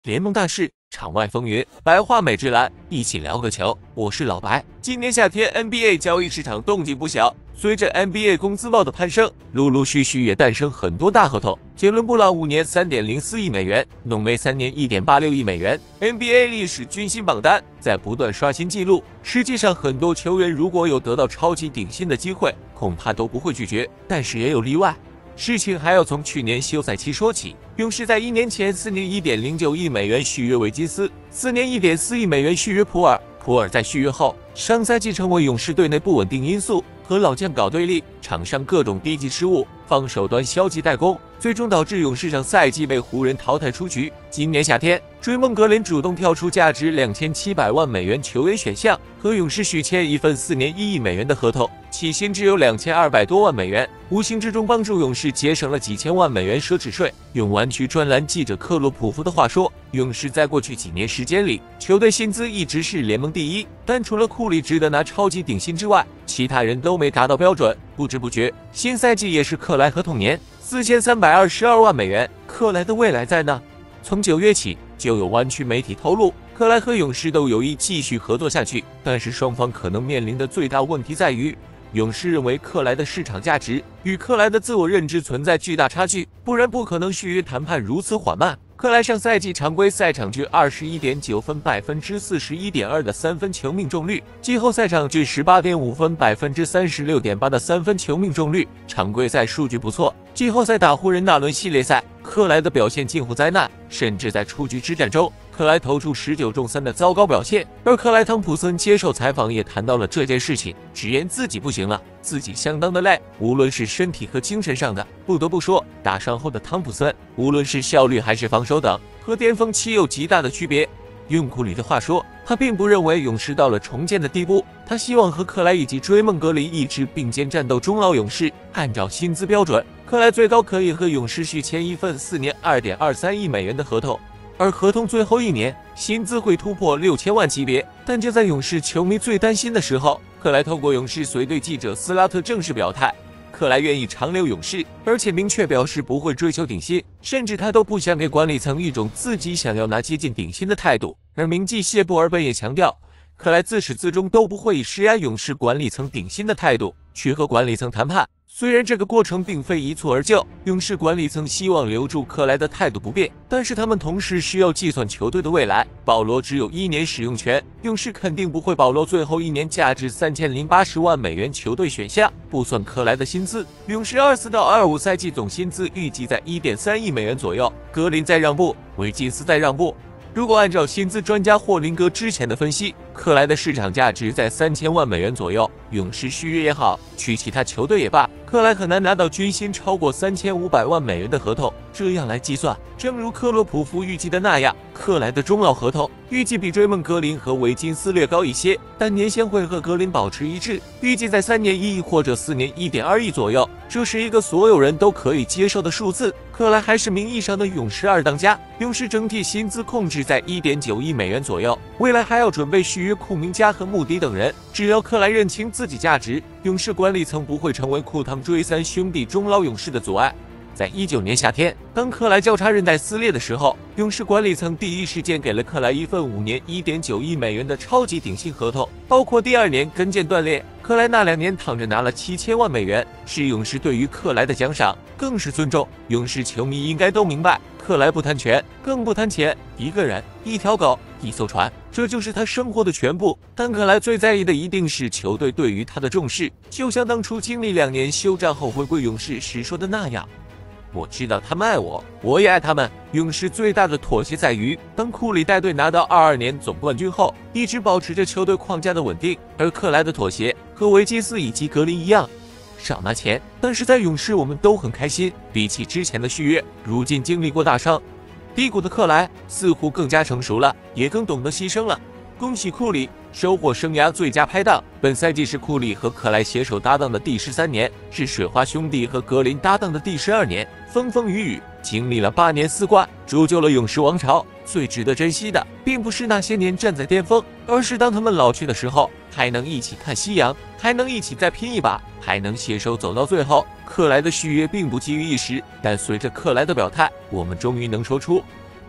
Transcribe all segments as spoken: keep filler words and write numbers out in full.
联盟大事，场外风云，白话美职篮，一起聊个球。我是老白。今年夏天 N B A 交易市场动静不小，随着 N B A 工资帽的攀升，陆陆续续也诞生很多大合同。杰伦布朗五年 三点零四亿美元，浓眉三年 一点八六亿美元 ，N B A 历史军薪榜单在不断刷新纪录。实际上，很多球员如果有得到超级顶薪的机会，恐怕都不会拒绝。但是也有例外。事情还要从去年休赛期说起。勇士在一年前四年 一点零九亿美元续约维金斯，四年 一点四亿美元续约普尔。普尔在续约后，上赛季成为勇士队内不稳定因素，和老将搞对立，场上各种低级失误，防守端消极怠工，最终导致勇士上赛季被湖人淘汰出局。今年夏天，追梦格林主动跳出价值两千七百万美元球员选项，和勇士续签一份四年一亿美元的合同，起薪只有两千二百多万美元，无形之中帮助勇士节省了几千万美元奢侈税。用湾区专栏记者克洛普夫的话说，勇士在过去几年时间里，球队薪资一直是联盟第一，但除了库里值得拿超级顶薪之外，其他人都没达到标准。不知不觉，新赛季也是克莱合同年，四千三百二十二万美元。克莱的未来在哪？从九月起，就有湾区媒体透露，克莱和勇士都有意继续合作下去，但是双方可能面临的最大问题在于，勇士认为克莱的市场价值与克莱的自我认知存在巨大差距，不然不可能续约谈判如此缓慢。克莱上赛季常规赛场均 二十一点九分， 百分之四十一点二 的三分球命中率，季后赛场均 十八点五分， 百分之三十六点八 的三分球命中率，常规赛数据不错，季后赛打湖人那轮系列赛，克莱的表现近乎灾难，甚至在出局之战中，克莱投出十九中三的糟糕表现。而克莱汤普森接受采访也谈到了这件事情，直言自己不行了，自己相当的累，无论是身体和精神上的。不得不说，打伤后的汤普森，无论是效率还是防守等，和巅峰期有极大的区别。用库里的话说，他并不认为勇士到了重建的地步，他希望和克莱以及追梦格林一直并肩战斗终老勇士。按照薪资标准，克莱最高可以和勇士续签一份四年 二点二三亿美元的合同，而合同最后一年薪资会突破六千万级别。但就在勇士球迷最担心的时候，克莱透过勇士随队记者斯拉特正式表态，克莱愿意长留勇士，而且明确表示不会追求顶薪，甚至他都不想给管理层一种自己想要拿接近顶薪的态度。而名记谢布尔本也强调，克莱自始至终都不会以施压勇士管理层顶薪的态度去和管理层谈判。虽然这个过程并非一蹴而就，勇士管理层希望留住克莱的态度不变，但是他们同时需要计算球队的未来。保罗只有一年使用权，勇士肯定不会保留最后一年价值三千零八十万美元球队选项。不算克莱的薪资，勇士二四到二五赛季总薪资预计在 一点三亿美元左右。格林在让步，维金斯在让步。如果按照薪资专家霍林格之前的分析，克莱的市场价值在三千万美元左右，勇士续约也好，去其他球队也罢，克莱很难拿到均薪超过三千五百万美元的合同。这样来计算，正如克洛普夫预计的那样，克莱的终老合同预计比追梦格林和维金斯略高一些，但年限会和格林保持一致，预计在三年一亿或者四年 一点二亿左右，这是一个所有人都可以接受的数字。克莱还是名义上的勇士二当家，勇士整体薪资控制在 一点九亿美元左右，未来还要准备续约库明加和穆迪等人。只要克莱认清自己价值，勇士管理层不会成为库汤追三兄弟终老勇士的阻碍。在一九年夏天，当克莱交叉韧带撕裂的时候，勇士管理层第一时间给了克莱一份五年 一点九亿美元的超级顶薪合同，包括第二年跟腱断裂。克莱那两年躺着拿了七千万美元，是勇士对于克莱的奖赏，更是尊重。勇士球迷应该都明白，克莱不贪权，更不贪钱，一个人、一条狗、一艘船，这就是他生活的全部。但克莱最在意的一定是球队对于他的重视，就像当初经历两年休战后回归勇士时说的那样，我知道他们爱我，我也爱他们。勇士最大的妥协在于，当库里带队拿到二二年总冠军后，一直保持着球队框架的稳定。而克莱的妥协和维金斯以及格林一样，少拿钱，但是在勇士我们都很开心。比起之前的续约，如今经历过大伤低谷的克莱似乎更加成熟了，也更懂得牺牲了。恭喜库里收获生涯最佳拍档。本赛季是库里和克莱携手搭档的第十三年，是水花兄弟和格林搭档的第十二年。风风雨雨，经历了八年四冠，铸就了勇士王朝。最值得珍惜的，并不是那些年站在巅峰，而是当他们老去的时候，还能一起看夕阳，还能一起再拼一把，还能携手走到最后。克莱的续约并不急于一时，但随着克莱的表态，我们终于能说出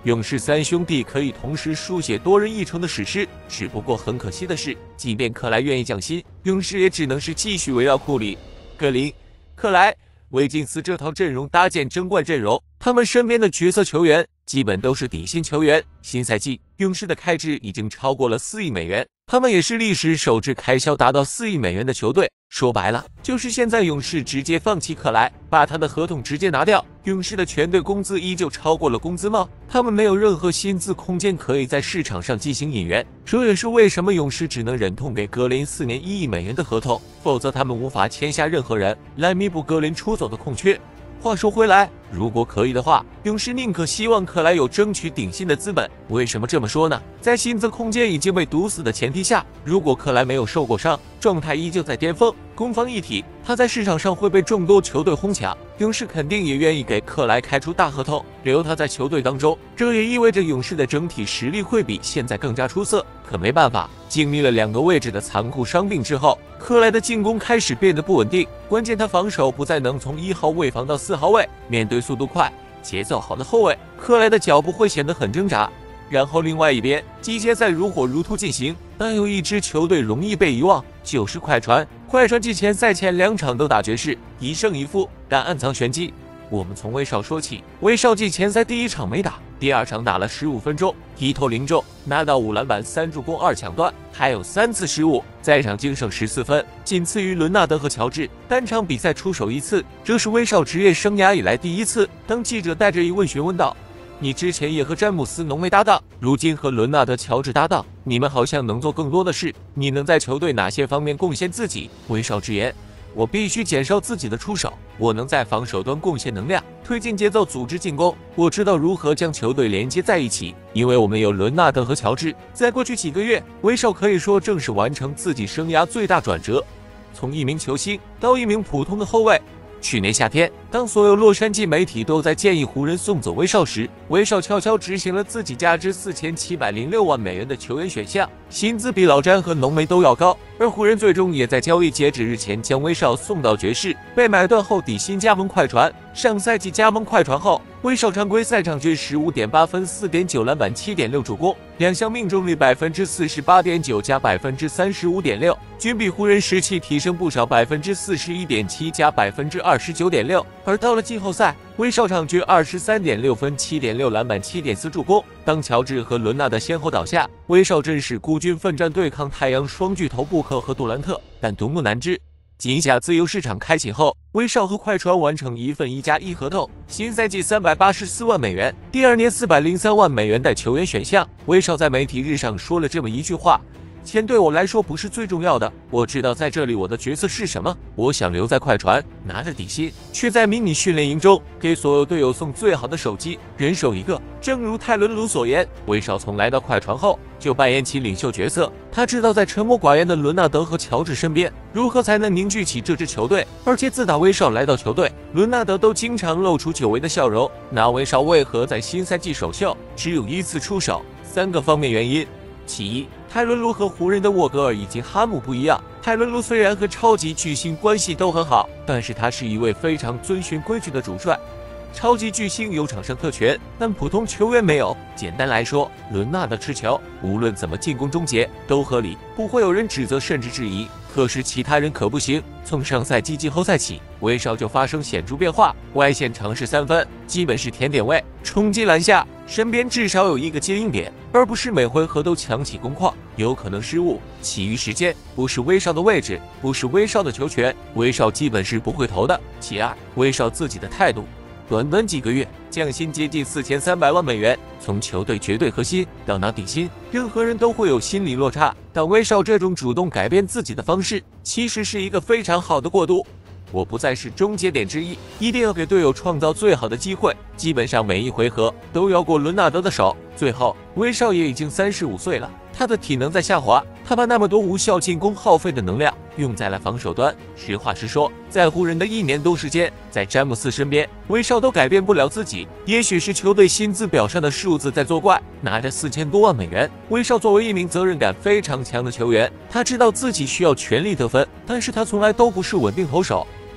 勇士三兄弟可以同时书写多人一城的史诗。只不过很可惜的是，即便克莱愿意降薪，勇士也只能是继续围绕库里、格林、克莱、威金斯这套阵容搭建争冠阵容。他们身边的角色球员基本都是底薪球员。新赛季，勇士的开支已经超过了四亿美元，他们也是历史首支开销达到四亿美元的球队。说白了，就是现在勇士直接放弃克莱，把他的合同直接拿掉。勇士的全队工资依旧超过了工资帽，他们没有任何薪资空间可以在市场上进行引援。这也是为什么勇士只能忍痛给格林四年一亿美元的合同，否则他们无法签下任何人来弥补格林出走的空缺。话说回来，如果可以的话，勇士宁可希望克莱有争取顶薪的资本。为什么这么说呢？在薪资空间已经被堵死的前提下，如果克莱没有受过伤，状态依旧在巅峰，攻防一体，他在市场上会被众多球队哄抢。勇士肯定也愿意给克莱开出大合同，留他在球队当中。这也意味着勇士的整体实力会比现在更加出色。可没办法，经历了两个位置的残酷伤病之后，克莱的进攻开始变得不稳定，关键他防守不再能从一号位防到四号位，面对速度快、节奏好的后卫，克莱的脚步会显得很挣扎。然后另外一边，季前赛如火如荼进行，但有一支球队容易被遗忘，就是快船。快船季前赛前两场都打爵士，一胜一负，但暗藏玄机。我们从威少说起，威少季前赛第一场没打，第二场打了十五分钟，一投零中，拿到五篮板、三助攻、二抢断，还有三次失误，在场净胜十四分，仅次于伦纳德和乔治，单场比赛出手一次，这是威少职业生涯以来第一次。当记者带着疑问询问道：“你之前也和詹姆斯、浓眉搭档，如今和伦纳德、乔治搭档，你们好像能做更多的事，你能在球队哪些方面贡献自己？”威少直言：“我必须减少自己的出手，我能在防守端贡献能量，推进节奏，组织进攻。我知道如何将球队连接在一起，因为我们有伦纳德和乔治。”在过去几个月，威少可以说正是完成自己生涯最大转折，从一名球星到一名普通的后卫。去年夏天，当所有洛杉矶媒体都在建议湖人送走威少时，威少悄悄执行了自己价值四千七百零六万美元的球员选项，薪资比老詹和浓眉都要高。而湖人最终也在交易截止日前将威少送到爵士，被买断后底薪加盟快船。上赛季加盟快船后，威少常规赛场均 十五点八分、四点九篮板、七点六助攻，两项命中率 百分之四十八点九 加 百分之三十五点六，均比湖人时期提升不少 百分之四十一点七 加 百分之二十九点六。而到了季后赛，威少场均 二十三点六分、七点六篮板、七点四助攻。当乔治和伦纳德先后倒下，威少真是孤军奋战对抗太阳双巨头布克和杜兰特。但独木难支，今夏自由市场开启后，威少和快船完成一份一加一合同，新赛季三百八十四万美元，第二年四百零三万美元带球员选项。威少在媒体日上说了这么一句话：“钱对我来说不是最重要的，我知道在这里我的角色是什么。我想留在快船，拿着底薪，却在迷你训练营中给所有队友送最好的手机，人手一个。”正如泰伦卢所言，威少从来到快船后就扮演起领袖角色，他知道在沉默寡言的伦纳德和乔治身边，如何才能凝聚起这支球队。而且自打威少来到球队，伦纳德都经常露出久违的笑容。那威少为何在新赛季首秀只有一次出手？三个方面原因。其一，泰伦卢和湖人的沃格尔以及哈姆不一样。泰伦卢虽然和超级巨星关系都很好，但是他是一位非常遵循规矩的主帅。超级巨星有场上特权，但普通球员没有。简单来说，伦纳德持球，无论怎么进攻终结都合理，不会有人指责甚至质疑。可是其他人可不行。从上赛季季后赛起，威少就发生显著变化，外线尝试三分基本是甜点位，冲击篮下，身边至少有一个接应点，而不是每回合都抢起攻框，有可能失误。其余时间不是威少的位置，不是威少的球权，威少基本是不会投的。其二，威少自己的态度。短短几个月，降薪接近四千三百万美元，从球队绝对核心到拿底薪，任何人都会有心理落差。但威少这种主动改变自己的方式，其实是一个非常好的过渡。我不再是终结点之一，一定要给队友创造最好的机会。基本上每一回合都要过伦纳德的手。最后，威少也已经三十五岁了，他的体能在下滑，他把那么多无效进攻耗费的能量用在了防守端。实话实说，在湖人的一年多时间，在詹姆斯身边，威少都改变不了自己。也许是球队薪资表上的数字在作怪，拿着四千多万美元，威少作为一名责任感非常强的球员，他知道自己需要全力得分，但是他从来都不是稳定投手。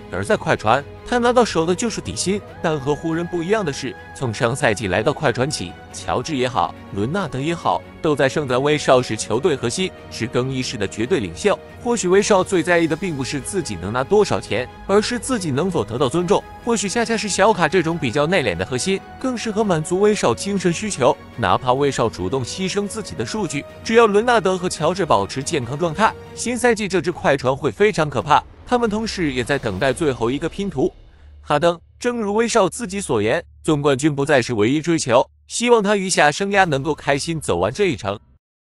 而在快船，他拿到手的就是底薪。但和湖人不一样的是，从上赛季来到快船起，乔治也好，伦纳德也好，都在盛赞威少是球队核心，是更衣室的绝对领袖。或许威少最在意的并不是自己能拿多少钱，而是自己能否得到尊重。或许恰恰是小卡这种比较内敛的核心，更适合满足威少精神需求。哪怕威少主动牺牲自己的数据，只要伦纳德和乔治保持健康状态，新赛季这支快船会非常可怕。他们同时也在等待最后一个拼图。哈登，正如威少自己所言，总冠军不再是唯一追求，希望他余下生涯能够开心走完这一程。